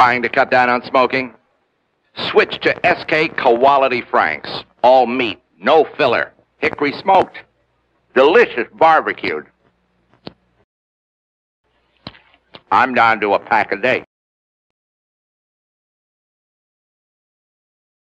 Trying to cut down on smoking? Switch to Esskay Quality Franks. All meat, no filler, hickory smoked, delicious barbecued. I'm down to a pack a day.